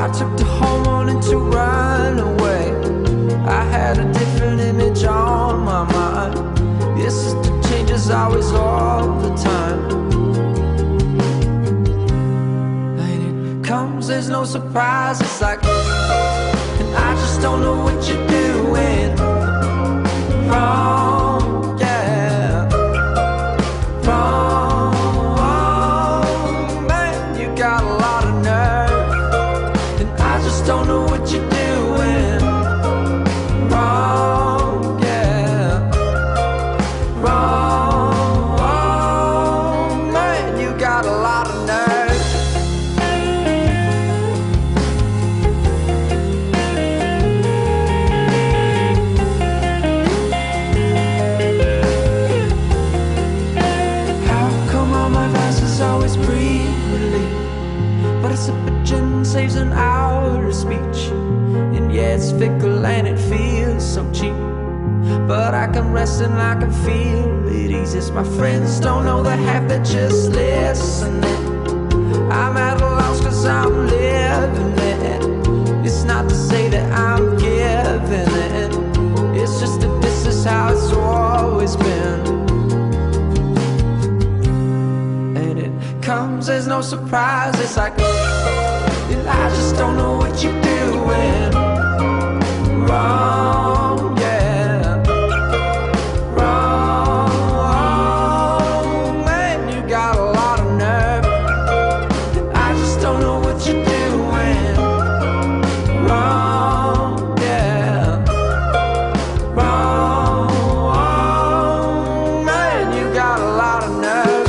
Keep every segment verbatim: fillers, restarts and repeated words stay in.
I took to home wanting to run away. I had a different image on my mind. Your sister changes always all the time. And it comes as no surprise. It's like, and I just don't know what you're doing wrong, yeah, wrong. Man, you got a lot of nerve, and I just don't know what you're doing wrong, yeah, wrong. Man, you got a lot of nerve. Always breathe relief, but a sip of gin saves an hour of speech. And yeah, it's fickle and it feels so cheap, but I can rest and I can feel it easy. My friends don't know the half, they're just listening. I'm at a loss cause I'm living it. It's not to say that I'm giving it, it's just that this is how it's always been. Comes as no surprise. It's like, I just don't know what you're doing wrong, yeah, wrong. Man, you got a lot of nerve. I just don't know what you're doing wrong, yeah, wrong. Man, you got a lot of nerve.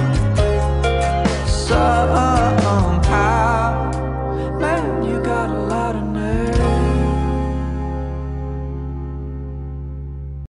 Somehow, man, you got a lot.